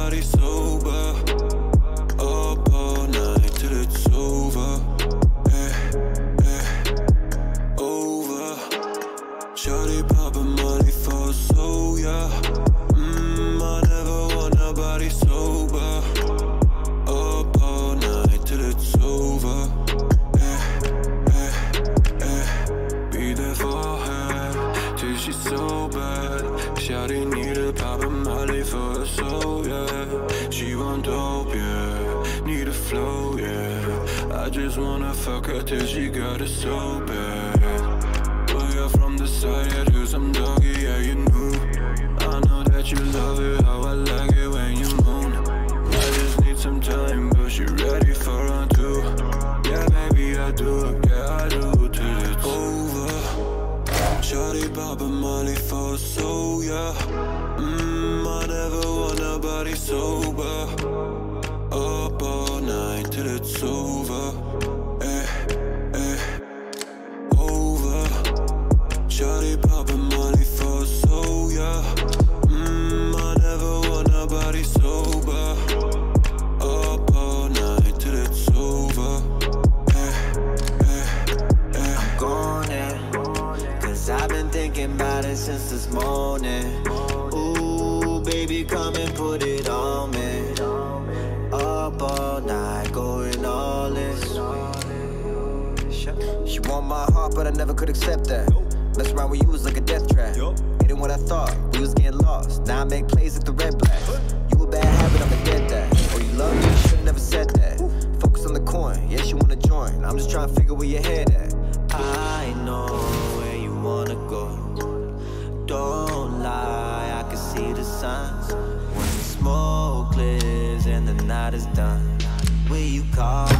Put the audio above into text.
nobody sober. Up all night till it's over. Over. Shawty poppin' money for so yeah. I never want nobody sober. Up all night till it's over. Be there for her till she's so bad. Shawty need a poppin' molly for her soul, yeah. She want dope, yeah. Need a flow, yeah. I just wanna fuck her till she got it so bad. Well, you're from the side, do some doggy, yeah, you knew. I know that you love it, how I like it when you moan. I just need some time, but she ready for round two. Yeah, baby, I do, yeah, I do, till it's over. Shawty poppin' molly for so, yeah. I never want nobody sober. Up all night till it's over. Over. Shawty poppin' molly for so, yeah. I never want nobody sober. Up all night till it's over. I'm gone in, cause I've been thinking about it since this morning. Ooh, baby, come and put it on me. Up all night, going all in. She want my heart, but I never could accept that. Mess around with you was like a death trap. It ain't what I thought, we was getting lost. Now I make plays at the red blast. You a bad habit, I'm a dead that. Oh, you love me, you should've never said that. Focus on the coin, yes, you wanna join. I'm just trying to figure where your head at. I know where you wanna go. Don't lie, I can see the signs. When the smoke clears and the night is done, will you call